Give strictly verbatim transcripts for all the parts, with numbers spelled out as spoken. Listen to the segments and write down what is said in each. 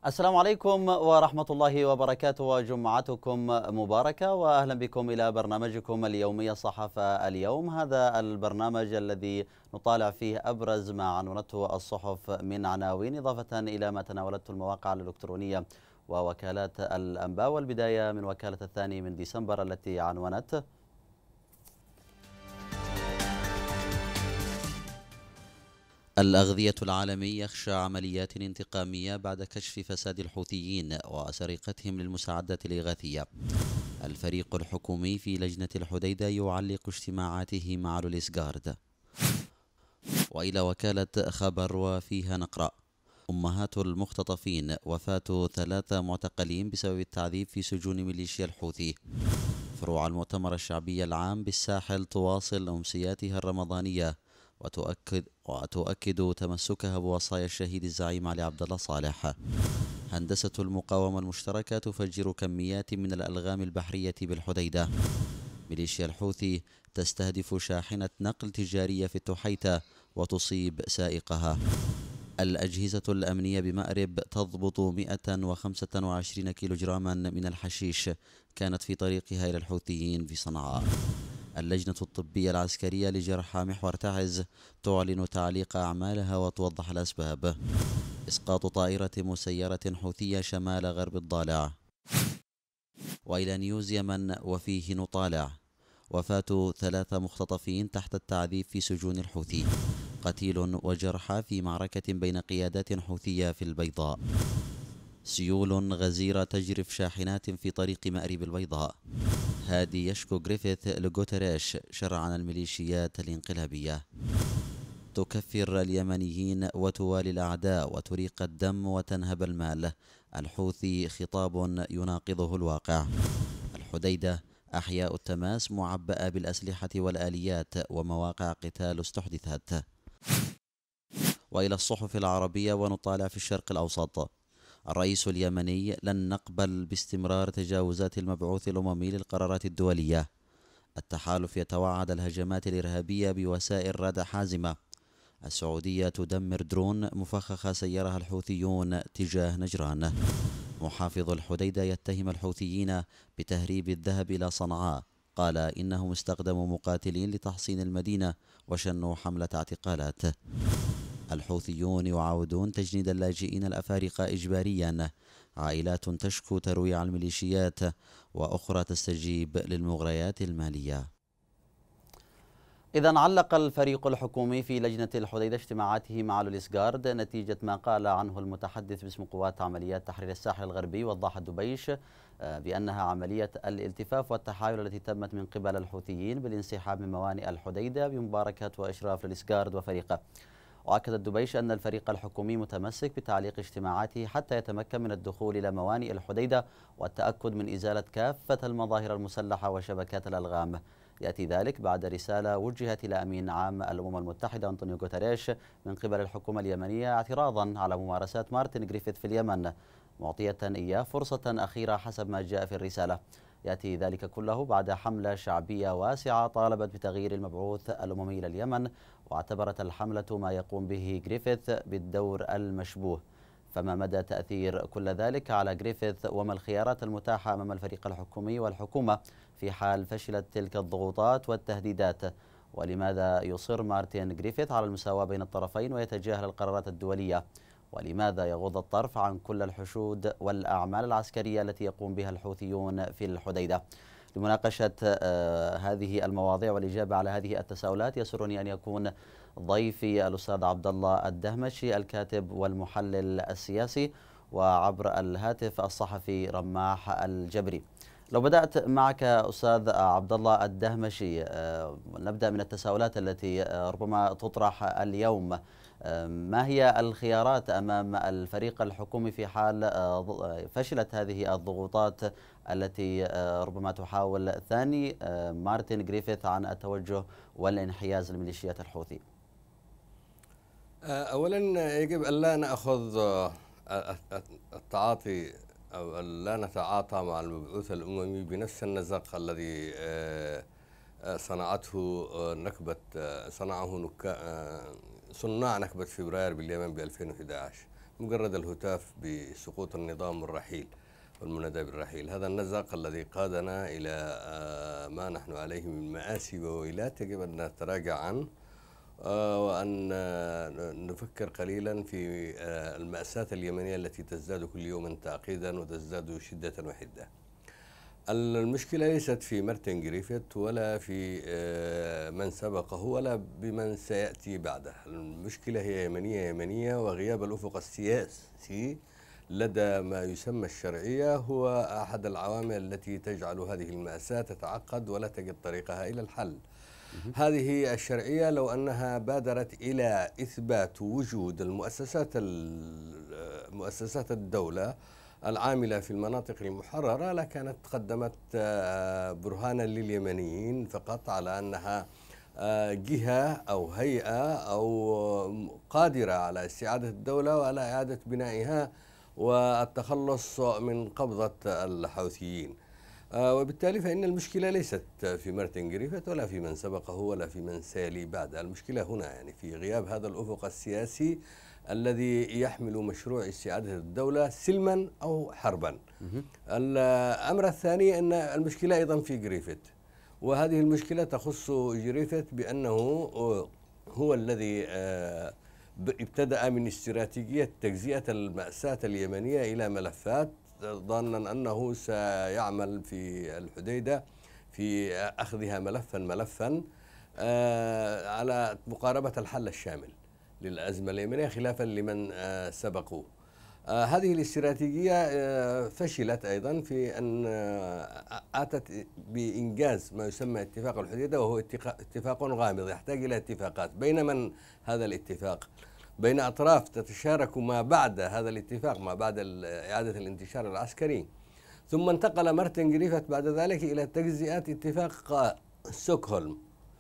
السلام عليكم ورحمة الله وبركاته، وجمعتكم مباركة، وأهلا بكم إلى برنامجكم اليومي الصحافة اليوم. هذا البرنامج الذي نطالع فيه أبرز ما عنونته الصحف من عناوين، إضافة إلى ما تناولته المواقع الإلكترونية ووكالات الأنباء. والبداية من وكالة الثاني من ديسمبر التي عنونت: الأغذية العالمي يخشى عمليات انتقامية بعد كشف فساد الحوثيين وسرقتهم للمساعدات الإغاثية. الفريق الحكومي في لجنة الحديدة يعلق اجتماعاته مع لوليس غارد. وإلى وكالة خبر وفيها نقرأ: أمهات المختطفين، وفاة ثلاثة معتقلين بسبب التعذيب في سجون ميليشيا الحوثي. فروع المؤتمر الشعبي العام بالساحل تواصل أمسياتها الرمضانية وتؤكد وتؤكد تمسكها بوصايا الشهيد الزعيم علي عبد الله صالح. هندسة المقاومة المشتركة تفجر كميات من الألغام البحرية بالحديدة. ميليشيا الحوثي تستهدف شاحنة نقل تجارية في التحيتة وتصيب سائقها. الأجهزة الأمنية بمأرب تضبط مئة وخمسة وعشرين كيلوغراما من الحشيش كانت في طريقها إلى الحوثيين في صنعاء. اللجنة الطبية العسكرية لجرحى محور تعز تعلن تعليق أعمالها وتوضح الأسباب. إسقاط طائرة مسيرة حوثية شمال غرب الضالع. وإلى نيوز يمن وفيه نطالع: وفاة ثلاثة مختطفين تحت التعذيب في سجون الحوثي. قتيل وجرحى في معركة بين قيادات حوثية في البيضاء. سيول غزيرة تجرف شاحنات في طريق مأرب البيضاء. هادي يشكو غريفيث لغوتريش شر عن الميليشيات الانقلابية. تكفر اليمنيين وتوالي الأعداء وتريق الدم وتنهب المال. الحوثي خطاب يناقضه الواقع. الحديدة: أحياء التماس معبأة بالأسلحة والآليات ومواقع قتال استحدثت. وإلى الصحف العربية ونطالع في الشرق الأوسط: الرئيس اليمني: لن نقبل باستمرار تجاوزات المبعوث الأممي للقرارات الدولية. التحالف يتوعد الهجمات الإرهابية بوسائل ردع حازمة. السعودية تدمر درون مفخخة سيرها الحوثيون تجاه نجران. محافظ الحديدة يتهم الحوثيين بتهريب الذهب إلى صنعاء، قال إنهم استخدموا مقاتلين لتحصين المدينة وشنوا حملة اعتقالات. الحوثيون يعاودون تجنيد اللاجئين الأفارقة إجباريا. عائلات تشكو ترويع الميليشيات وأخرى تستجيب للمغريات المالية. إذا علق الفريق الحكومي في لجنة الحديدة اجتماعاته مع لوليس غارد نتيجة ما قال عنه المتحدث باسم قوات عمليات تحرير الساحل الغربي وضاح الدبيش بأنها عملية الالتفاف والتحايل التي تمت من قبل الحوثيين بالانسحاب من موانئ الحديدة بمباركة وإشراف لوليس غارد وفريقه. وأكد الدبيش أن الفريق الحكومي متمسك بتعليق اجتماعاته حتى يتمكن من الدخول إلى موانئ الحديدة والتأكد من إزالة كافة المظاهر المسلحة وشبكات الألغام. يأتي ذلك بعد رسالة وجهت إلى أمين عام الأمم المتحدة أنطونيو غوتريش من قبل الحكومة اليمنية اعتراضا على ممارسات مارتن غريفيث في اليمن، معطية إياه فرصة أخيرة حسب ما جاء في الرسالة. يأتي ذلك كله بعد حملة شعبية واسعة طالبت بتغيير المبعوث الأممي إلى اليمن، واعتبرت الحملة ما يقوم به غريفيث بالدور المشبوه. فما مدى تأثير كل ذلك على غريفيث، وما الخيارات المتاحة أمام الفريق الحكومي والحكومة في حال فشلت تلك الضغوطات والتهديدات؟ ولماذا يصر مارتن غريفيث على المساواة بين الطرفين ويتجاهل القرارات الدولية؟ ولماذا يغض الطرف عن كل الحشود والأعمال العسكرية التي يقوم بها الحوثيون في الحديدة؟ لمناقشة آه هذه المواضيع والإجابة على هذه التساؤلات يسرني أن يكون ضيفي الأستاذ عبد الله الدهمشي الكاتب والمحلل السياسي، وعبر الهاتف الصحفي رماح الجبري. لو بدأت معك أستاذ عبد الله الدهمشي، آه نبدأ من التساؤلات التي آه ربما تطرح اليوم. ما هي الخيارات أمام الفريق الحكومي في حال فشلت هذه الضغوطات التي ربما تحاول ثاني مارتن غريفيث عن التوجه والانحياز لميليشيات الحوثي؟ أولا يجب أن لا نأخذ التعاطي أو لا نتعاطى مع المبعوث الأممي بنفس النسق الذي صنعته نكبة صنعه نكا صناع نكبة فبراير باليمن ب ألفين وأحد عشر. مجرد الهتاف بسقوط النظام والرحيل والمنادى بالرحيل. هذا النزق الذي قادنا إلى ما نحن عليه من مآسي وويلات يجب أن نتراجع عنه، وأن نفكر قليلا في المأساة اليمنية التي تزداد كل يوم تعقيدا وتزداد شدة وحدة. المشكلة ليست في مارتن جريفيث ولا في من سبقه ولا بمن سيأتي بعده. المشكلة هي يمنية يمنية، وغياب الأفق السياسي لدى ما يسمى الشرعية هو أحد العوامل التي تجعل هذه المأساة تتعقد ولا تجد طريقها إلى الحل. هذه الشرعية لو أنها بادرت إلى إثبات وجود المؤسسات مؤسسات الدولة العاملة في المناطق المحررة لكانت قدمت برهانا لليمنيين فقط على أنها جهة أو هيئة أو قادرة على استعادة الدولة وعلى إعادة بنائها والتخلص من قبضة الحوثيين. وبالتالي فإن المشكلة ليست في مارتن جريفيث ولا في من سبقه ولا في من سيلي بعده. المشكلة هنا يعني في غياب هذا الأفق السياسي الذي يحمل مشروع استعادة الدولة سلما أو حربا. الأمر الثاني أن المشكلة أيضا في جريفيث، وهذه المشكلة تخص جريفيث بأنه هو الذي ابتدأ من استراتيجية تجزئة المأساة اليمنية إلى ملفات ظانا أنه سيعمل في الحديدة في أخذها ملفا ملفا على مقاربة الحل الشامل للأزمة اليمنية خلافا لمن سبقوه. هذه الاستراتيجية فشلت أيضا في أن أتت بإنجاز ما يسمى اتفاق الحديدة، وهو اتفاق غامض يحتاج إلى اتفاقات. بين من هذا الاتفاق؟ بين أطراف تتشارك ما بعد هذا الاتفاق، ما بعد إعادة الانتشار العسكري. ثم انتقل مارتن جريفيث بعد ذلك إلى تجزئة اتفاق ستوكهولم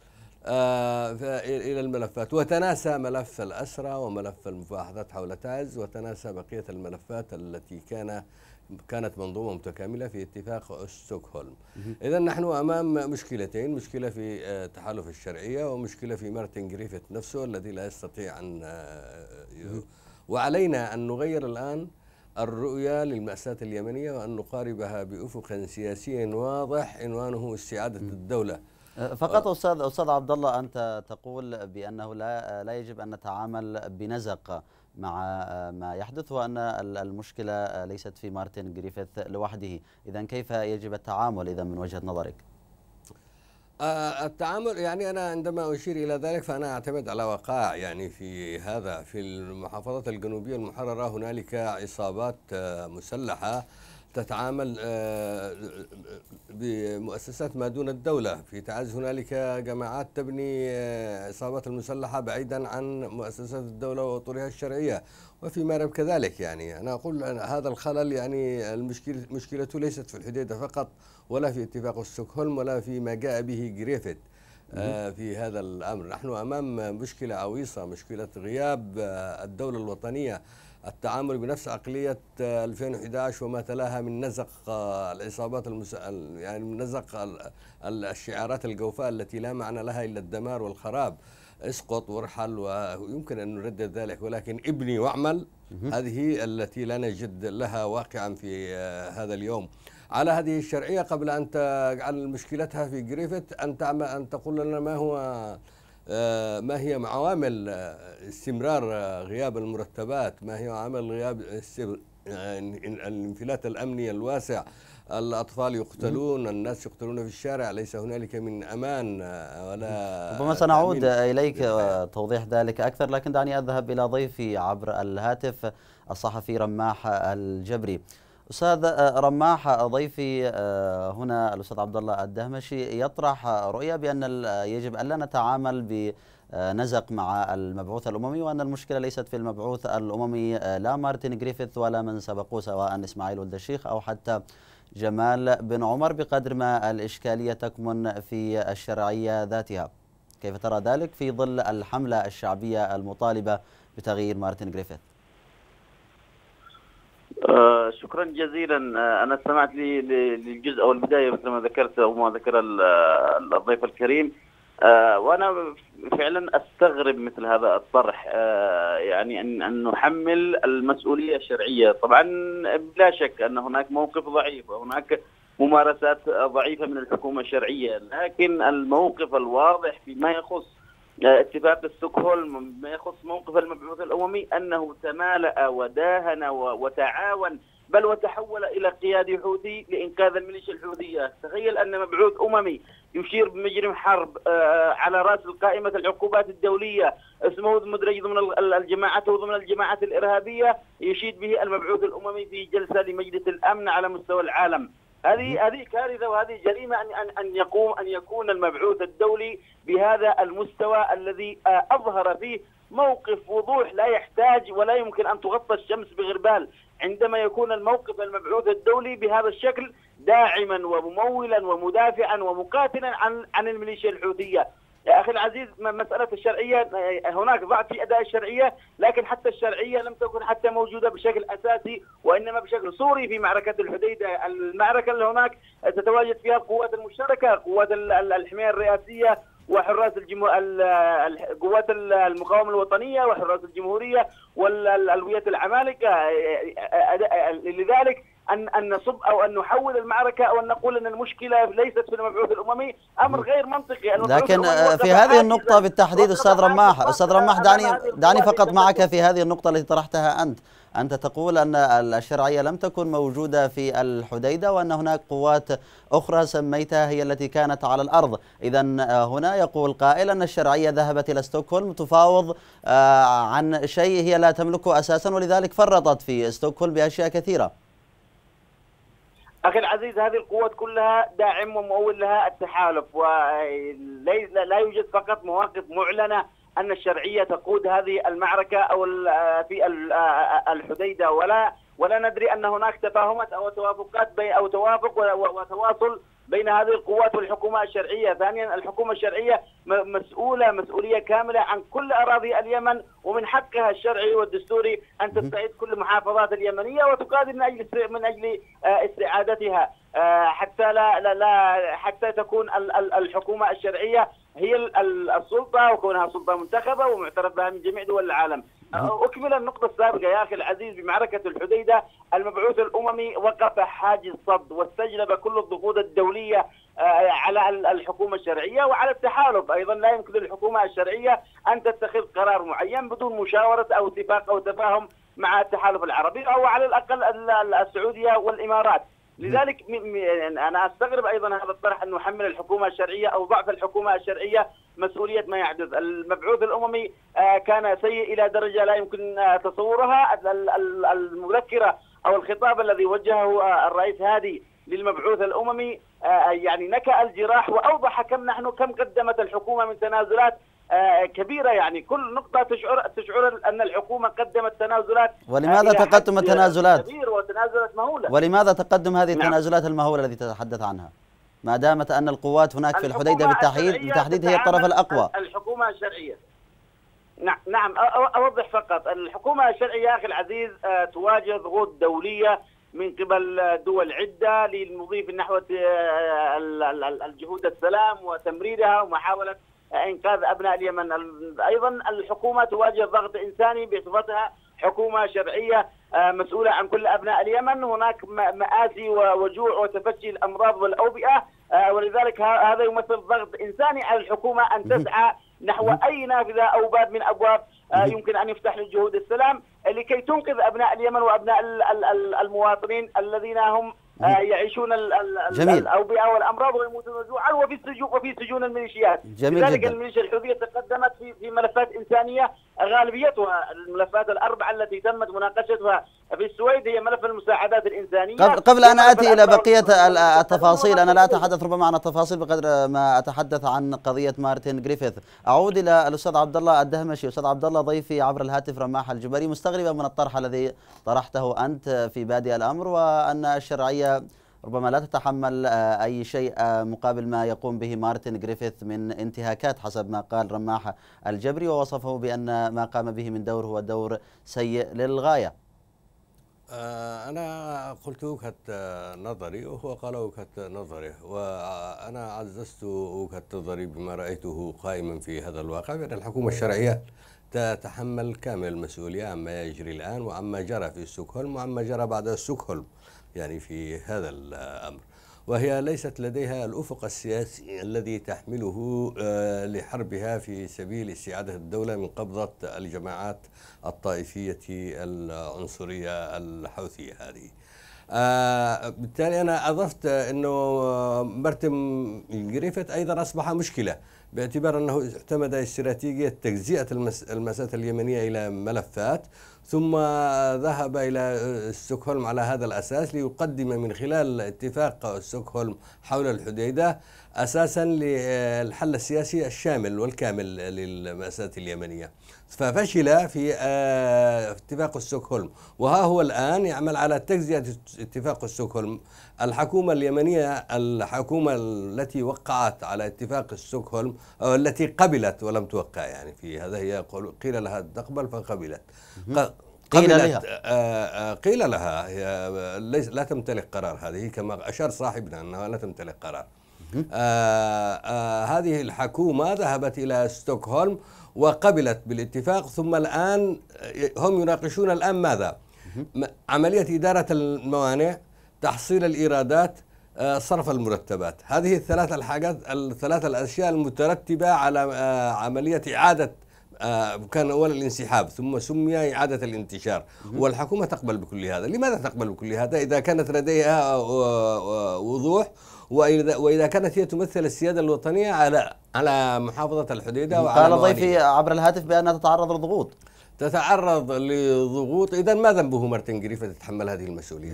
آه إلى الملفات، وتناسى ملف الأسرى وملف المفاوضات حول تعز، وتناسى بقية الملفات التي كان كانت منظومة متكاملة في اتفاق ستوكهولم. إذا نحن أمام مشكلتين، مشكلة في تحالف الشرعية ومشكلة في مارتن جريفيث نفسه الذي لا يستطيع أن، وعلينا أن نغير الآن الرؤية للمأساة اليمنية وأن نقاربها بأفق سياسي واضح عنوانه استعادة الدولة. فقط أستاذ أستاذ عبد الله، أنت تقول بأنه لا لا يجب أن نتعامل بنزق مع ما يحدث، وأن المشكلة ليست في مارتن جريفيث لوحده. إذن كيف يجب التعامل إذا من وجهة نظرك؟ التعامل يعني أنا عندما أشير إلى ذلك فأنا أعتمد على وقائع. يعني في هذا في المحافظات الجنوبية المحررة هنالك عصابات مسلحة تتعامل بمؤسسات ما دون الدولة. في تعز هنالك جماعات تبني عصابات المسلحة بعيدا عن مؤسسات الدولة وأطرها الشرعية، وفي مأرب كذلك. يعني أنا أقول أن هذا الخلل يعني المشكلة مشكلته ليست في الحديدة فقط ولا في اتفاق ستوكهولم ولا في ما جاء به جريفيث في هذا الأمر. نحن أمام مشكلة عويصة، مشكلة غياب الدولة الوطنية، التعامل بنفس عقلية ألفين وأحد عشر وما تلاها من نزق العصابات المس... يعني من نزق الشعارات الجوفاء التي لا معنى لها إلا الدمار والخراب. اسقط وارحل ويمكن أن نردد ذلك، ولكن ابني واعمل هذه التي لا نجد لها واقعا في هذا اليوم. على هذه الشرعية قبل أن تجعل مشكلتها في جريفيث أن تعمل أن تقول لنا ما هو ما هي عوامل استمرار غياب المرتبات، ما هي عوامل غياب الانفلات الأمني الواسع. الأطفال يقتلون، الناس يقتلون في الشارع، ليس هنالك من أمان ولا. ربما سنعود إليك توضيح ذلك أكثر، لكن دعني أذهب إلى ضيفي عبر الهاتف الصحفي رماح الجبري. أستاذ رماح، ضيفي هنا الأستاذ عبد الله الدهمشي يطرح رؤية بأن يجب ألا نتعامل بنزق مع المبعوث الأممي، وأن المشكلة ليست في المبعوث الأممي لا مارتن جريفيث ولا من سبقوه سواء إسماعيل ولد الشيخ أو حتى جمال بن عمر، بقدر ما الإشكالية تكمن في الشرعية ذاتها. كيف ترى ذلك في ظل الحملة الشعبية المطالبة بتغيير مارتن جريفيث؟ آه شكرا جزيلا. آه أنا استمعت للجزء أو البداية مثل ما ذكرت أو ما ذكر الضيف الكريم. آه وأنا فعلا أستغرب مثل هذا الطرح، آه يعني أن أن نحمل المسؤولية الشرعية. طبعا بلا شك أن هناك موقف ضعيف وهناك ممارسات ضعيفة من الحكومة الشرعية، لكن الموقف الواضح فيما يخص اتفاق ستوكهولم، ما يخص موقف المبعوث الأممي، أنه تمالأ وداهن وتعاون بل وتحول إلى قيادي حوثي لإنقاذ الميليشيا الحوثية. تخيل أن مبعوث أممي يشير بمجرم حرب على رأس قائمة العقوبات الدولية اسمه مدرج ضمن الجماعات وضمن الجماعات الإرهابية، يشيد به المبعوث الأممي في جلسة لمجلس الأمن على مستوى العالم. هذه هذه كارثة وهذه جريمة أن أن أن يقوم أن يكون المبعوث الدولي بهذا المستوى الذي أظهر فيه موقف وضوح لا يحتاج ولا يمكن أن تغطى الشمس بغربال. عندما يكون الموقف المبعوث الدولي بهذا الشكل داعما وممولا ومدافعا ومقاتلا عن عن الميليشيا الحوثية. يا أخي العزيز، مسألة الشرعية، هناك ضعف في أداء الشرعية، لكن حتى الشرعية لم تكن حتى موجودة بشكل أساسي وإنما بشكل صوري في معركة الحديدة. المعركة اللي هناك تتواجد فيها القوات المشتركة، قوات الحماية الرئاسية وحراس الجمو... قوات المقاومة الوطنية وحراس الجمهورية والألوية العمالقة. لذلك أن أن نصب أو أن نحول المعركة أو أن نقول أن المشكلة ليست في المبعوث الأممي أمر غير منطقي. لكن في هذه النقطة بالتحديد أستاذ رماح، أستاذ رماح دعني دعني فقط معك في هذه النقطة التي طرحتها أنت. أنت تقول أن الشرعية لم تكن موجودة في الحديدة وأن هناك قوات أخرى سميتها هي التي كانت على الأرض. إذا هنا يقول قائل أن الشرعية ذهبت إلى ستوكهولم تفاوض عن شيء هي لا تملكه أساسا، ولذلك فرطت في ستوكهولم بأشياء كثيرة. أخي العزيز، هذه القوات كلها داعم ومؤول لها التحالف، ولا يوجد فقط مواقف معلنة أن الشرعية تقود هذه المعركة أو في الحديدة، ولا ولا ندري أن هناك تفاهمات أو توافقات بين أو توافق وتواصل بين هذه القوات والحكومة الشرعية. ثانيا، الحكومة الشرعية مسؤولة مسؤولية كاملة عن كل أراضي اليمن، ومن حقها الشرعي والدستوري أن تستعيد كل محافظات اليمنية وتقاتل من أجل من أجل استعادتها، حتى لا لا, لا حتى تكون الحكومة الشرعية هي السلطة وكونها سلطة منتخبة ومعترف بها من جميع دول العالم. أكمل النقطة السابقة يا أخي العزيز، بمعركة الحديدة المبعوث الأممي وقف حاجز صد واستجلب كل الضغوط الدولية على الحكومة الشرعية وعلى التحالف. أيضا لا يمكن للحكومة الشرعية أن تتخذ قرار معين بدون مشاورة أو اتفاق أو تفاهم مع التحالف العربي أو على الأقل السعودية والإمارات. لذلك أنا أستغرب أيضا هذا الطرح أن نحمل الحكومة الشرعية أو ضعف الحكومة الشرعية مسؤولية ما يحدث. المبعوث الأممي كان سيء إلى درجة لا يمكن تصورها. المذكرة أو الخطاب الذي وجهه الرئيس هادي للمبعوث الأممي يعني نكأ الجراح وأوضح كم نحن كم قدمت الحكومة من تنازلات كبيرة. يعني كل نقطة تشعر تشعر أن الحكومة قدمت تنازلات. ولماذا تقدم التنازلات؟ كبير وتنازلات مهولة. ولماذا تقدم هذه نعم. التنازلات المهولة التي تتحدث عنها؟ ما دامت أن القوات هناك في الحديدة بالتحديد بالتحديد هي الطرف الأقوى. الحكومة الشرعية نعم نعم أوضح فقط. الحكومة الشرعية يا أخي العزيز تواجه ضغوط دولية من قبل دول عدة للمضي نحو الجهود السلام وتمريرها ومحاولة إنقاذ أبناء اليمن. أيضا الحكومة تواجه ضغط إنساني بصفتها حكومة شرعية مسؤولة عن كل أبناء اليمن. هناك مآسي وجوع وتفشي الأمراض والأوبئة، ولذلك هذا يمثل ضغط إنساني على الحكومة أن تسعى نحو أي نافذة أو باب من أبواب يمكن أن يفتح لجهود السلام لكي تنقذ أبناء اليمن وأبناء المواطنين الذين هم يعيشون الأوبئة والأمراض ويموتون جوعا وفي السجون وفي سجون الميليشيات. لذلك الميليشيا الحوثية تقدمت في في ملفات إنسانية، غالبيتها الملفات الأربعة التي تمت مناقشتها في السويد هي ملف المساعدات الإنسانية. قبل أن آتي إلى بقية التفاصيل، أنا لا أتحدث ربما عن التفاصيل بقدر ما أتحدث عن قضية مارتن جريفيث. أعود إلى الأستاذ عبد الله الدهمشي. أستاذ عبد الله، ضيفي عبر الهاتف رماح الجبري، مستغربا من الطرح الذي طرحته أنت في بادئ الأمر، وأن الشرعية ربما لا تتحمل أي شيء مقابل ما يقوم به مارتن جريفيث من انتهاكات حسب ما قال رماح الجبري، ووصفه بأن ما قام به من دور هو دور سيء للغاية. أنا قلت وجهة نظري وهو قال وجهة نظره، وأنا عززت وجهة نظري بما رأيته قائما في هذا الواقع، بأن الحكومة الشرعية تتحمل كامل المسؤولية عما يجري الآن وعما جرى في ستوكهولم وعما جرى بعد ستوكهولم يعني في هذا الأمر، وهي ليست لديها الأفق السياسي الذي تحمله لحربها في سبيل استعادة الدولة من قبضة الجماعات الطائفية العنصرية الحوثية هذه. آه بالتالي أنا أضفت أنه مارتن جريفيث أيضا أصبح مشكلة، باعتبار أنه اعتمد استراتيجية تجزئة المأساة اليمنية إلى ملفات، ثم ذهب إلى ستوكهولم على هذا الأساس ليقدم من خلال اتفاق ستوكهولم حول الحديدة أساسا للحل السياسي الشامل والكامل للمأساة اليمنية، ففشل في اتفاق ستوكهولم، وها هو الآن يعمل على تجزئة اتفاق ستوكهولم. الحكومة اليمنية، الحكومة التي وقعت على اتفاق ستوكهولم أو التي قبلت ولم توقع، يعني في هذا هي قيل لها تقبل فقبلت، قيل لها قيل لها هي ليس لا تمتلك قرار، هذه كما أشار صاحبنا أنها لا تمتلك قرار. آه آه هذه الحكومة ذهبت إلى ستوكهولم وقبلت بالاتفاق، ثم الآن هم يناقشون الآن ماذا؟ عملية إدارة الموانئ، تحصيل الإيرادات، آه صرف المرتبات. هذه الثلاث الحاجات الثلاث الأشياء المترتبة على آه عملية إعادة آه كان أول الانسحاب ثم سمي إعادة الانتشار، والحكومة تقبل بكل هذا. لماذا تقبل بكل هذا إذا كانت لديها وضوح وإذا, وإذا كانت هي تمثل السيادة الوطنية على على محافظة الحديدة؟ قال ضيفي عبر الهاتف بأنها تتعرض لضغوط تتعرض لضغوط. إذا ما ذنبه مارتن جريفيث تتحمل هذه المسؤولية؟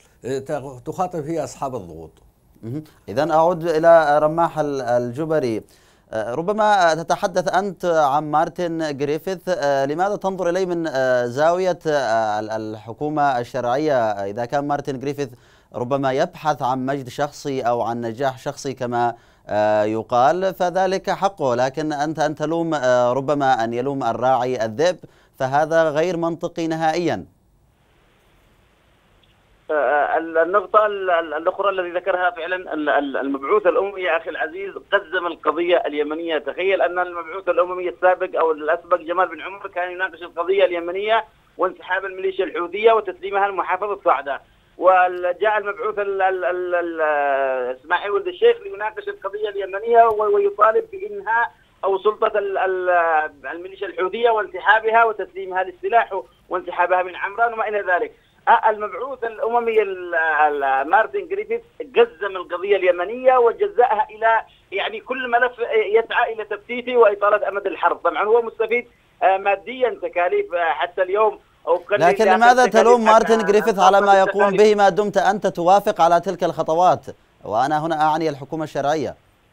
تخاطب هي أصحاب الضغوط. إذا أعود إلى رماح الجبري، ربما تتحدث أنت عن مارتن جريفيث، لماذا تنظر إليه من زاوية الحكومة الشرعية؟ إذا كان مارتن جريفيث ربما يبحث عن مجد شخصي أو عن نجاح شخصي كما يقال فذلك حقه، لكن أنت أن تلوم ربما أن يلوم الراعي الذئب، فهذا غير منطقي نهائيا. النقطة الأخرى الذي ذكرها فعلا المبعوث الأممي يا أخي العزيز قزم القضية اليمنية. تخيل أن المبعوث الأممي السابق أو الأسبق جمال بن عمر كان يناقش القضية اليمنية وانسحاب الميليشيا الحوثية وتسليمها لمحافظة صعدة، وجاء المبعوث اسماعيل ولد الشيخ ليناقش القضية اليمنية ويطالب بإنهاء أو سلطة الميليشيا الحوثية وانسحابها وتسليمها للسلاح وانسحابها من عمران وما إلى ذلك. المبعوث الأممي مارتن جريفيث قزم القضية اليمنية وجزأها إلى يعني كل ملف يسعى إلى تفتيته وإطالة أمد الحرب. طبعا هو مستفيد ماديا تكاليف حتى اليوم. لكن لماذا تلوم مارتن جريفيث على ما يقوم به ما دمت أنت توافق على تلك الخطوات؟ وأنا هنا أعني الحكومة الشرعية.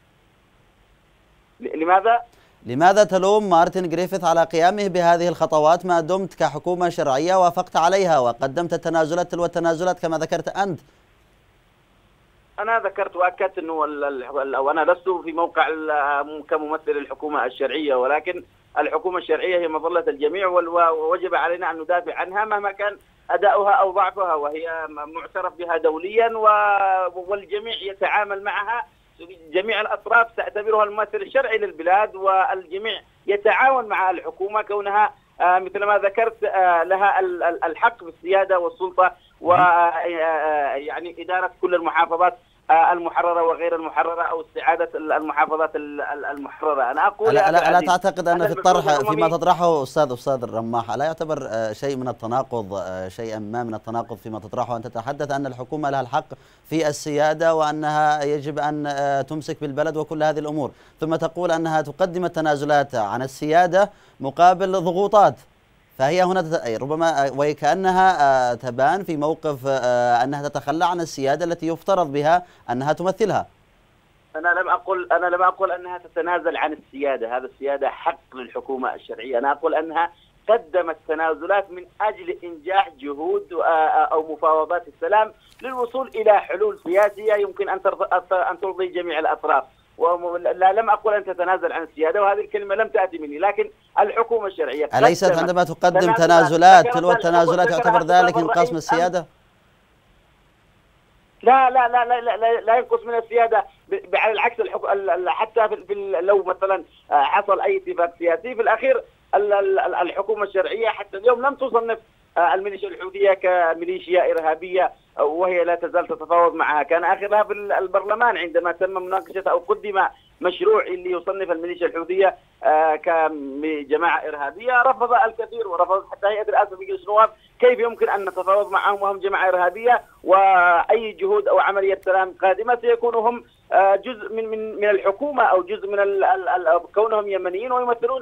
لماذا؟ لماذا تلوم مارتن جريفيث على قيامه بهذه الخطوات ما دمت كحكومة شرعية وافقت عليها وقدمت التنازلات تلو التنازلات كما ذكرت أنت؟ أنا ذكرت وأكدت أنه وأنا لست في موقع كممثل الحكومة الشرعية، ولكن الحكومة الشرعية هي مظلة الجميع ووجب علينا أن ندافع عنها مهما كان أداؤها أو ضعفها، وهي معترف بها دوليا والجميع يتعامل معها، جميع الأطراف تعتبرها الممثل الشرعي للبلاد، والجميع يتعاون مع الحكومة كونها مثل ما ذكرت لها الحق بالسيادة والسلطة ويعني إدارة كل المحافظات المحررة وغير المحررة أو استعادة المحافظات المحررة. أنا أقول لا, لا, لا تعتقد أن في الطرح فيما تطرحه أستاذ أستاذ الرماح لا يعتبر شيء من التناقض شيئا ما من التناقض فيما تطرحه؟ أن تتحدث أن الحكومة لها الحق في السيادة وأنها يجب أن تمسك بالبلد وكل هذه الأمور، ثم تقول أنها تقدم التنازلات عن السيادة مقابل ضغوطات، فهي هنا ربما وكأنها تبان في موقف أنها تتخلى عن السيادة التي يفترض بها أنها تمثلها. أنا لم أقل أنا لم أقل أنها تتنازل عن السيادة، هذا السيادة حق للحكومة الشرعية. أنا أقول أنها قدمت تنازلات من أجل إنجاح جهود أو مفاوضات السلام للوصول إلى حلول سياسية يمكن أن أن ترضي جميع الأطراف. ولا لم أقل أن تتنازل عن السيادة، وهذه الكلمة لم تأتي مني، لكن الحكومة الشرعية أليست عندما تقدم تنازلات تلو التنازلات يعتبر ذلك انقاص من السيادة؟ لا لا لا لا لا, لا ينقص من السيادة، على العكس. حتى في لو مثلا حصل أي اتفاق سياسي في الأخير الحكومة الشرعية حتى اليوم لم تصنف الميليشيا الحوثية كميليشيا إرهابية، وهي لا تزال تتفاوض معها. كان آخرها في البرلمان عندما تم مناقشة أو قدم مشروع اللي يصنف الميليشيا الحوثية كجماعة إرهابية، رفض الكثير، ورفض حتى هيئة رئاسة مجلس النواب. كيف يمكن أن نتفاوض معهم وهم جماعة إرهابية؟ وأي جهود أو عملية سلام قادمة سيكونوا هم جزء من من من الحكومة، أو جزء من ال ال كونهم يمنيين ويمثلون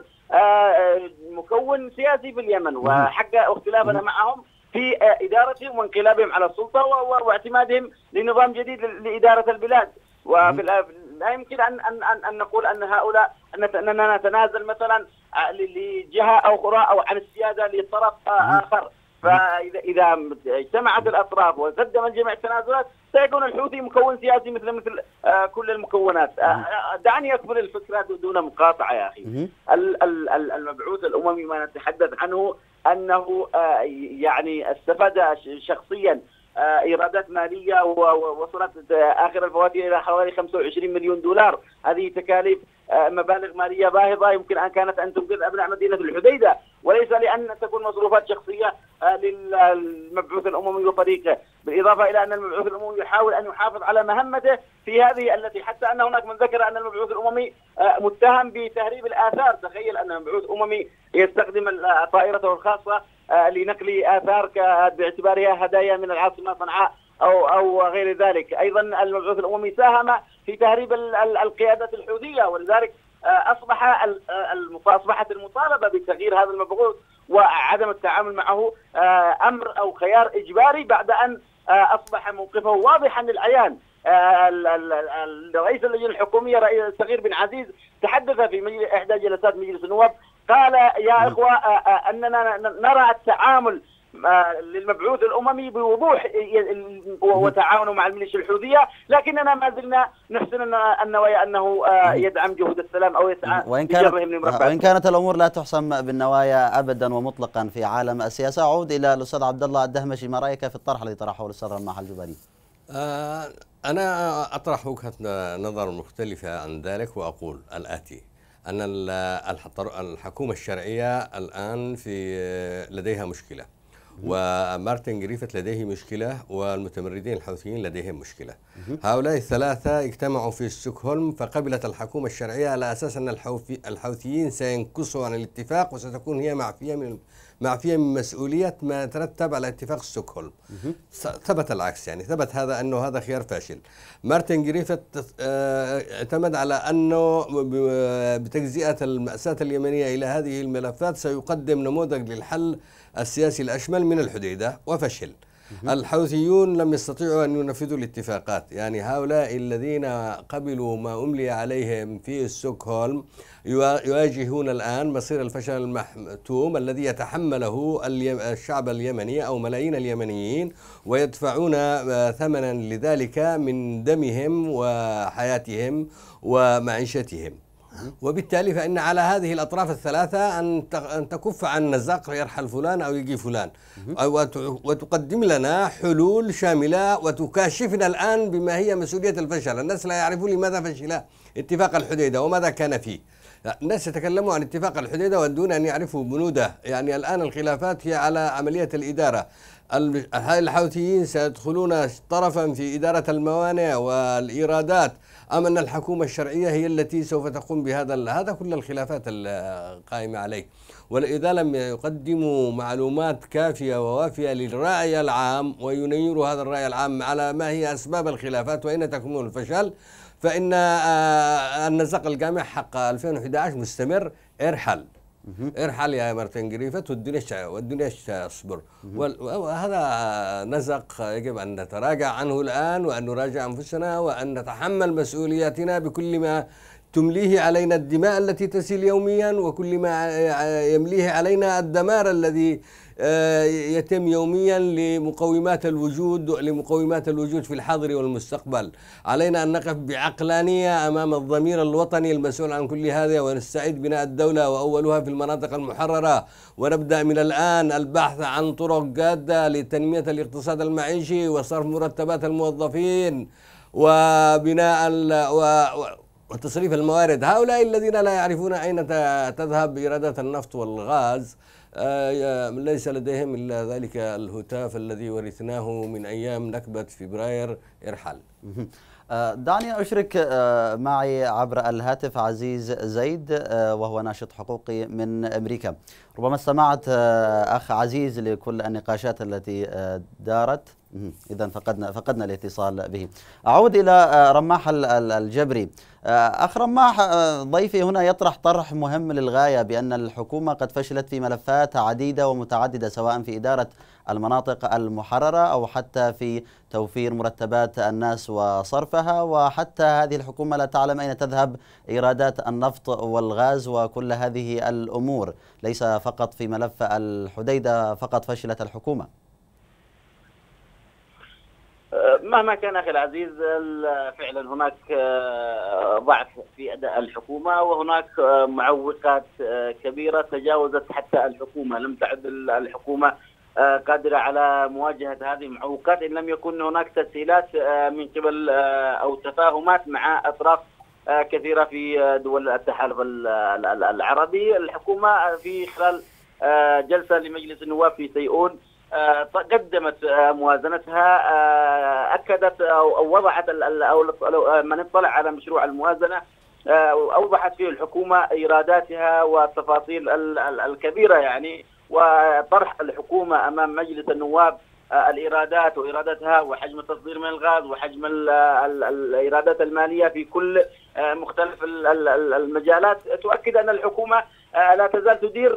مكون سياسي في اليمن، وحق اختلافنا معهم في إدارتهم وانقلابهم على السلطة واعتمادهم لنظام جديد لإدارة البلاد. وفي لا يمكن أن أن أن نقول أن هؤلاء أننا نتنازل مثلا لجهة أو أخرى أو عن السيادة لطرف آخر. فإذا إذا اجتمعت الأطراف وقدم الجميع التنازلات سيكون الحوثي مكون سياسي مثل مثل آه كل المكونات. آه دعني أكمل الفكرة دون مقاطعة يا أخي. المبعوث الأممي ما نتحدث عنه أنه آه يعني استفاد شخصيا آه إيرادات مالية ووصلت آخر الفواتير إلى حوالي خمسة وعشرين مليون دولار. هذه تكاليف آه مبالغ مالية باهظة يمكن أن كانت أن تنقذ أبناء مدينة الحديدة، وليس لأن تكون مصروفات شخصية آه للمبعوث الأممي وفريقه. بالإضافة إلى أن المبعوث الأممي يحاول أن يحافظ على مهمته في هذه التي حتى أن هناك من ذكر أن المبعوث الأممي آه متهم بتهريب الآثار. تخيل أن مبعوث أممي يستخدم طائرته الخاصة آه لنقل آثار باعتبارها هدايا من العاصمة صنعاء أو أو غير ذلك. أيضا المبعوث الأممي ساهم في تهريب القيادات الحوثية، ولذلك أصبح أصبحت المطالبة بتغيير هذا المبعوث وعدم التعامل معه أمر أو خيار إجباري بعد أن أصبح موقفه واضحا للعيان. رئيس اللجنة الحكومية رئيس الصغير بن عزيز تحدث في إحدى جلسات مجلس النواب، قال يا إخوة أننا نرى التعامل للمبعوث الأممي بوضوح وتعاونه مع الميليشيا الحوثية، لكننا ما زلنا نحسن النوايا أنه يدعم جهود السلام أو يسعى وإن كانت, وإن كانت الأمور لا تحسم بالنوايا أبدا ومطلقا في عالم السياسة. أعود إلى الأستاذ عبد الله الدهمشي، ما رأيك في الطرح الذي طرحه الأستاذ رماح الجبلي؟ آه أنا أطرح وجهة نظر مختلفة عن ذلك، وأقول الآتي: أن الحكومة الشرعية الآن في لديها مشكلة، ومارتن جريفيث لديه مشكلة، والمتمردين الحوثيين لديهم مشكلة. هؤلاء الثلاثة اجتمعوا في ستوكهولم، فقبلت الحكومة الشرعية على أساس أن الحوثيين سينقصوا عن الاتفاق، وستكون هي معفية من معفية من مسؤولية ما ترتب على اتفاق ستوكهولم. ثبت العكس، يعني ثبت هذا أنه هذا خيار فاشل. مارتن جريفيث اعتمد على أنه بتجزئة المأساة اليمنية إلى هذه الملفات سيقدم نموذج للحل السياسي الأشمل من الحديدة، وفشل. الحوثيون لم يستطيعوا أن ينفذوا الاتفاقات، يعني هؤلاء الذين قبلوا ما أملي عليهم في ستوكهولم يواجهون الآن مصير الفشل المحتوم الذي يتحمله الشعب اليمني أو ملايين اليمنيين، ويدفعون ثمنا لذلك من دمهم وحياتهم ومعيشتهم. وبالتالي فإن على هذه الأطراف الثلاثة أن تكف عن نزاق يرحل فلان أو يجي فلان، وتقدم لنا حلول شاملة وتكاشفنا الآن بما هي مسؤولية الفشل. الناس لا يعرفون لماذا فشل اتفاق الحديدة وماذا كان فيه. الناس يتكلموا عن اتفاق الحديدة ودون أن يعرفوا بنوده. يعني الآن الخلافات هي على عملية الإدارة. الحوثيين سيدخلون طرفا في إدارة الموانئ والإيرادات، أم أن الحكومة الشرعية هي التي سوف تقوم بهذا هذا كل الخلافات القائمة عليه. وإذا لم يقدموا معلومات كافية ووافية للرأي العام وينيروا هذا الرأي العام على ما هي أسباب الخلافات وأين تكمن الفشل، فإن النزاق الجامع حق ألفين وأحد عشر مستمر. ارحل ارحل يا مارتن جريفيث والدنيا والدنيا تصبر. وهذا نزق يجب أن نتراجع عنه الآن، وأن نراجع أنفسنا، وأن نتحمل مسؤولياتنا بكل ما تمليه علينا الدماء التي تسيل يوميا، وكل ما يمليه علينا الدمار الذي يتم يوميا لمقومات الوجود لمقومات الوجود في الحاضر والمستقبل. علينا أن نقف بعقلانية أمام الضمير الوطني المسؤول عن كل هذا، ونستعيد بناء الدولة وأولها في المناطق المحررة، ونبدأ من الآن البحث عن طرق جادة لتنمية الاقتصاد المعيشي وصرف مرتبات الموظفين وبناء وتصريف الموارد. هؤلاء الذين لا يعرفون أين تذهب إيرادات النفط والغاز ليس لديهم إلا ذلك الهتاف الذي ورثناه من أيام نكبة فبراير ارحل. دعني أشرك معي عبر الهاتف عزيز زيد وهو ناشط حقوقي من أمريكا. ربما استمعت أخ عزيز لكل النقاشات التي دارت، إذا فقدنا فقدنا الاتصال به. أعود إلى رماح الجبري. أخ رماح، ضيفي هنا يطرح طرح مهم للغاية بأن الحكومة قد فشلت في ملفات عديدة ومتعددة، سواء في إدارة المناطق المحررة أو حتى في توفير مرتبات الناس وصرفها، وحتى هذه الحكومة لا تعلم أين تذهب إيرادات النفط والغاز وكل هذه الأمور. ليس فقط في ملف الحديدة فقط فشلت الحكومة. مهما كان أخي العزيز، فعلا هناك ضعف في أداء الحكومة، وهناك معوقات كبيرة تجاوزت حتى الحكومة. لم تعد الحكومة قادرة على مواجهة هذه المعوقات إن لم يكن هناك تسهيلات من قبل أو تفاهمات مع أطراف كثيرة في دول التحالف العربي. الحكومة في خلال جلسة لمجلس النواب في سيئون قدمت موازنتها، أكدت أو وضعت أو من اطلع على مشروع الموازنة أوضحت فيه الحكومة إيراداتها والتفاصيل الكبيرة يعني، وطرح الحكومة أمام مجلس النواب الإيرادات وإيراداتها وحجم التصدير من الغاز وحجم الإيرادات المالية في كل مختلف المجالات، تؤكد أن الحكومة لا تزال تدير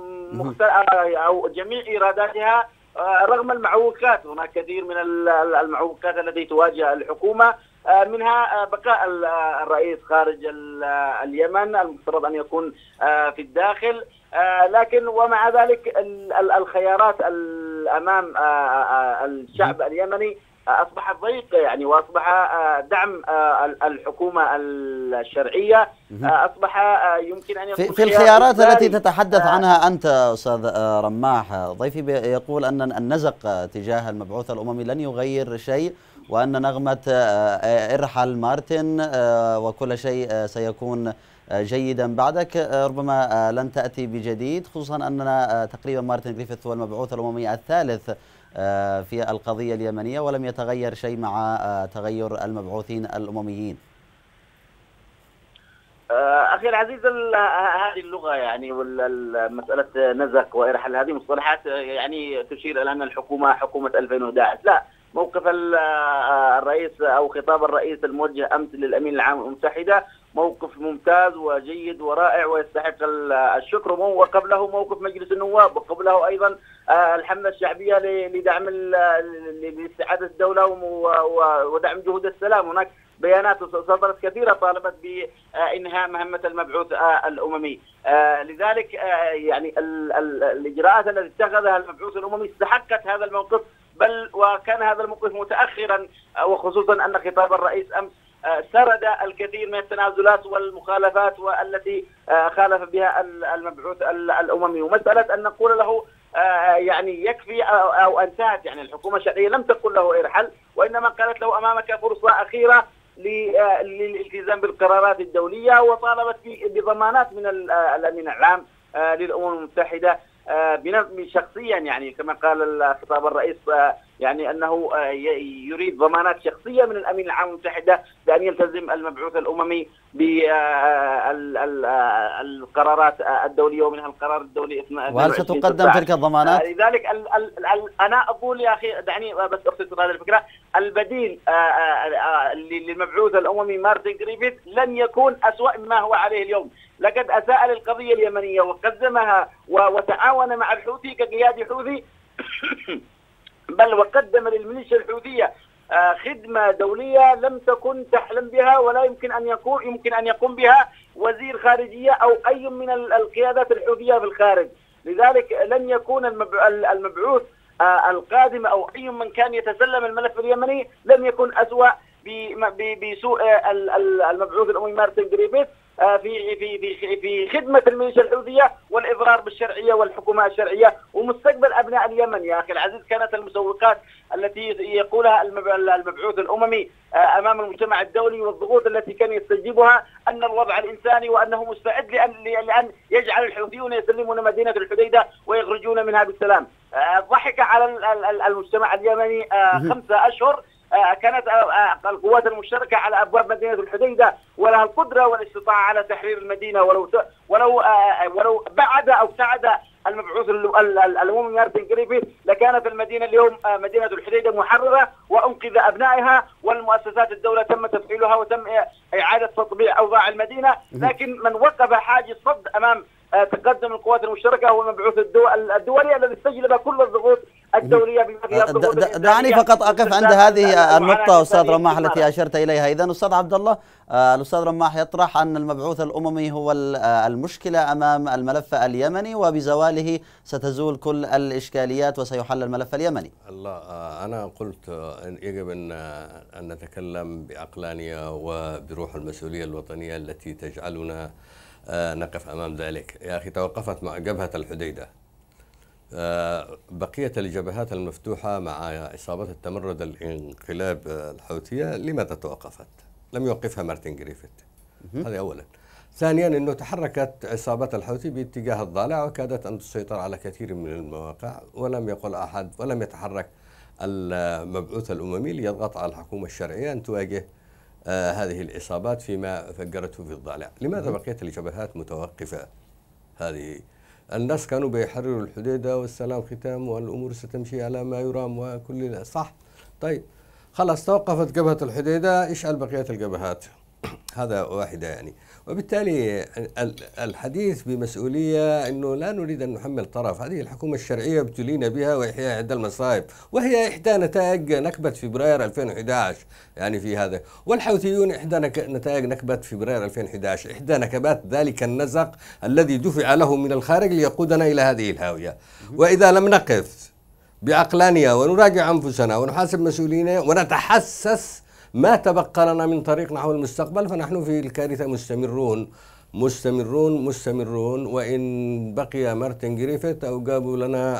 أو جميع إيراداتها رغم المعوقات. هناك كثير من المعوقات التي تواجه الحكومة، منها بقاء الرئيس خارج اليمن، المفترض أن يكون في الداخل، لكن ومع ذلك الخيارات أمام الشعب اليمني أصبحت ضيقة يعني، وأصبح دعم الحكومة الشرعية أصبح يمكن أن يكون في الخيارات التي تتحدث عنها أنت أستاذ رماح. ضيفي يقول أن النزق تجاه المبعوث الأممي لن يغير شيء، وأن نغمة ارحل مارتن وكل شيء سيكون جيدا بعدك ربما لن تأتي بجديد، خصوصا أننا تقريبا مارتن غريفيث هو المبعوث الأممي الثالث في القضية اليمنية، ولم يتغير شيء مع تغير المبعوثين الأمميين. أخي العزيز، هذه اللغة يعني والمسألة نزق وإرحل هذه مصطلحات يعني تشير إلى أن الحكومة حكومة ألفين وأحد عشر. لا، موقف الرئيس أو خطاب الرئيس الموجه أمس للأمين العام المتحدة موقف ممتاز وجيد ورائع ويستحق الشكر، وقبله موقف مجلس النواب، وقبله أيضا الحملة الشعبية لدعم لاستعادة الدولة ودعم جهود السلام. هناك بيانات صدرت كثيرة طالبت بإنهاء مهمة المبعوث الأممي. لذلك يعني الإجراءات التي اتخذها المبعوث الأممي استحقت هذا الموقف، بل وكان هذا الموقف متأخرا، وخصوصا أن خطاب الرئيس أمس سرد الكثير من التنازلات والمخالفات والتي خالف بها المبعوث الأممي. ومسألة أن نقول له يعني يكفي أو انتهت، يعني الحكومة الشرعية لم تقل له ارحل، وإنما قالت له أمامك فرصة أخيرة للالتزام بالقرارات الدولية، وطالبت بضمانات من الأمين العام للأمم المتحدة شخصيا، يعني كما قال خطاب الرئيس يعني أنه يريد ضمانات شخصية من الأمين العام المتحدة بأن يلتزم المبعوث الأممي بالقرارات الدولية ومنها القرار الدولي. وهل ستقدم تلك الضمانات؟ لذلك أنا أقول يا أخي دعني بس أختصر هذه الفكرة، البديل للمبعوث الأممي مارتن غريفيث لن يكون أسوأ مما هو عليه اليوم. لقد أساء للقضية اليمنية وقدمها وتعاون مع الحوثي كقيادي حوثي بل وقدم للميليشيا الحوثية خدمة دولية لم تكن تحلم بها ولا يمكن أن يكون يمكن أن يقوم بها وزير خارجية أو أي من القيادات الحوثية في الخارج. لذلك لن يكون المبعوث القادم أو أي من كان يتسلم الملف اليمني لن يكون أسوأ بسوء المبعوث الأممي مارتن جريفيث في في في في خدمة الميليشيا الحوثية والإضرار بالشرعية والحكومة الشرعية ومستقبل أبناء اليمن. يا أخي العزيز، كانت المسوقات التي يقولها المبعوث الأممي أمام المجتمع الدولي والضغوط التي كان يستجيبها أن الوضع الإنساني وأنه مستعد لأن لأن يجعل الحوثيون يسلمون مدينة الحديدة ويخرجون منها بالسلام. ضحك على المجتمع اليمني خمسة أشهر كانت القوات المشتركة على أبواب مدينة الحديدة ولها القدرة والاستطاعة على تحرير المدينة، ولو ولو ولو بعد أو ابتعد المبعوث الأممي مارتن جريفيث لكانت المدينة اليوم مدينة الحديدة محررة وأنقذ أبنائها، والمؤسسات الدولة تم تفعيلها وتم إعادة تطبيع أوضاع المدينة. لكن من وقف حاجز صد أمام تقدم القوات المشتركة هو المبعوث الدولي الذي استجلب كل الضغوط الدولية بما فيها الضغوط. دعني فقط أقف عند هذه النقطة أستاذ رماح التي أشرت إليها. إذن أستاذ عبد الله، الأستاذ رماح يطرح أن المبعوث الأممي هو المشكلة أمام الملف اليمني، وبزواله ستزول كل الإشكاليات وسيحل الملف اليمني. الله، أنا قلت يجب أن أن نتكلم بعقلانية وبروح المسؤولية الوطنية التي تجعلنا نقف أمام ذلك. يا أخي، توقفت مع جبهة الحديدة، بقية الجبهات المفتوحة مع إصابة التمرد الانقلاب الحوثية لماذا توقفت؟ لم يوقفها مارتن جريفيث. هذا أولا. ثانيا، أنه تحركت عصابة الحوثي باتجاه الضالع وكادت أن تسيطر على كثير من المواقع، ولم يقل أحد ولم يتحرك المبعوث الأممي ليضغط على الحكومة الشرعية أن تواجه آه هذه الإصابات فيما فجرته في الضالع. لماذا بقيت الجبهات متوقفة؟ هذه الناس كانوا بيحرروا الحديدة والسلام ختام والأمور ستمشي على ما يرام وكل صح. طيب خلاص، توقفت جبهة الحديدة، إيش قال بقية الجبهات؟ هذا واحدة يعني. وبالتالي الحديث بمسؤولية أنه لا نريد أن نحمل طرف. هذه الحكومة الشرعية ابتلينا بها وهي إحدى المصائب، وهي إحدى نتائج نكبة فبراير ألفين وأحد عشر يعني في هذا، والحوثيون إحدى نتائج نكبة فبراير ألفين وأحد عشر، إحدى نكبات ذلك النزق الذي دفع له من الخارج ليقودنا إلى هذه الهاوية. وإذا لم نقف بعقلانية ونراجع أنفسنا ونحاسب مسؤولينا ونتحسس ما تبقى لنا من طريق نحو المستقبل، فنحن في الكارثة مستمرون مستمرون مستمرون وإن بقي مارتن جريفيث أو جابوا لنا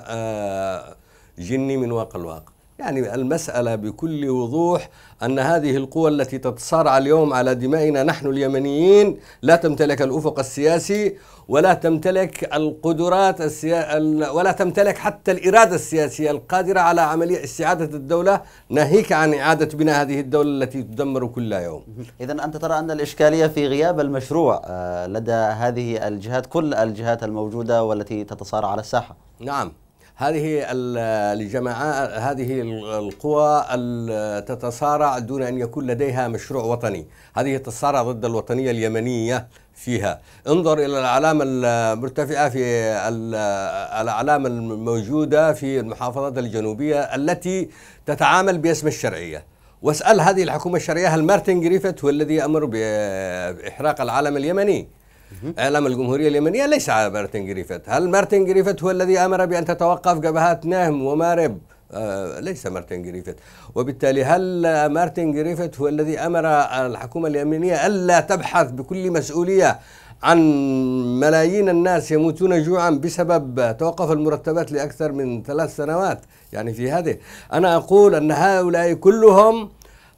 جني من واقع الواقع. يعني المسألة بكل وضوح أن هذه القوى التي تتصارع اليوم على دمائنا نحن اليمنيين لا تمتلك الأفق السياسي ولا تمتلك القدرات السيا... ولا تمتلك حتى الإرادة السياسية القادرة على عملية استعادة الدولة، ناهيك عن إعادة بناء هذه الدولة التي تدمر كل يوم. إذن أنت ترى أن الإشكالية في غياب المشروع لدى هذه الجهات، كل الجهات الموجودة والتي تتصارع على الساحة. نعم، هذه الجماعات، هذه القوى تتصارع دون أن يكون لديها مشروع وطني. هذه تتصارع ضد الوطنية اليمنية فيها. انظر إلى الأعلام المرتفعة في الأعلام الموجودة في المحافظات الجنوبية التي تتعامل باسم الشرعية، واسأل هذه الحكومة الشرعية هل مارتن جريفيث هو الذي أمر بإحراق العلم اليمني؟ إعلام الجمهورية اليمنية ليس على مارتن جريفيث. هل مارتن جريفيث هو الذي أمر بأن تتوقف جبهات نهم ومارب؟ آه ليس مارتن جريفيث. وبالتالي هل مارتن جريفيث هو الذي أمر الحكومة اليمنية ألا تبحث بكل مسؤولية عن ملايين الناس يموتون جوعا بسبب توقف المرتبات لأكثر من ثلاث سنوات؟ يعني في هذه أنا أقول أن هؤلاء كلهم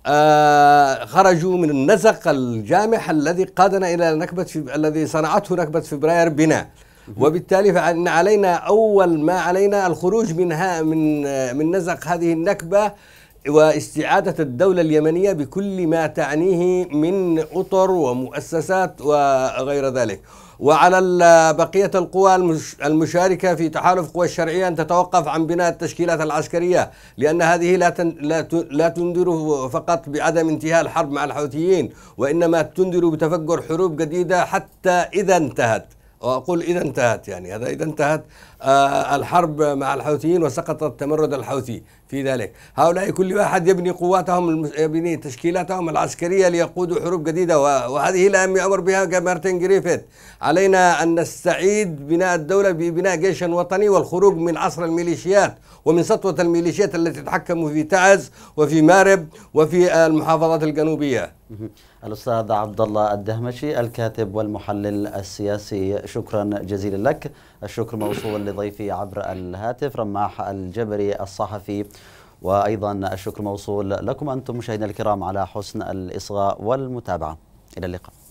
آه خرجوا من النزق الجامح الذي قادنا إلى نكبة الذي صنعته نكبة فبراير بنا. وبالتالي فإن علينا أول ما علينا الخروج منها من من نزق هذه النكبة واستعادة الدولة اليمنية بكل ما تعنيه من أطر ومؤسسات وغير ذلك. وعلى بقية القوى المشاركة في تحالف قوى الشرعية أن تتوقف عن بناء التشكيلات العسكرية، لأن هذه لا لا تنذر فقط بعدم انتهاء الحرب مع الحوثيين، وإنما تنذر بتفجر حروب جديدة حتى إذا انتهت. وأقول إذا انتهت، يعني هذا إذا انتهت آه الحرب مع الحوثيين وسقط التمرد الحوثي في ذلك. هؤلاء كل واحد يبني قواتهم، يبني تشكيلاتهم العسكرية ليقودوا حروب جديدة، وهذه لا يأمر بها مارتن جريفيث. علينا أن نستعيد بناء الدولة ببناء جيش وطني والخروج من عصر الميليشيات ومن سطوة الميليشيات التي تتحكم في تعز وفي مارب وفي المحافظات الجنوبية. الأستاذ عبد الله الدهمشي الكاتب والمحلل السياسي، شكرا جزيلا لك. الشكر موصول لضيفي عبر الهاتف رماح الجبري الصحفي، وأيضا الشكر موصول لكم أنتم مشاهدينا الكرام على حسن الإصغاء والمتابعة. إلى اللقاء.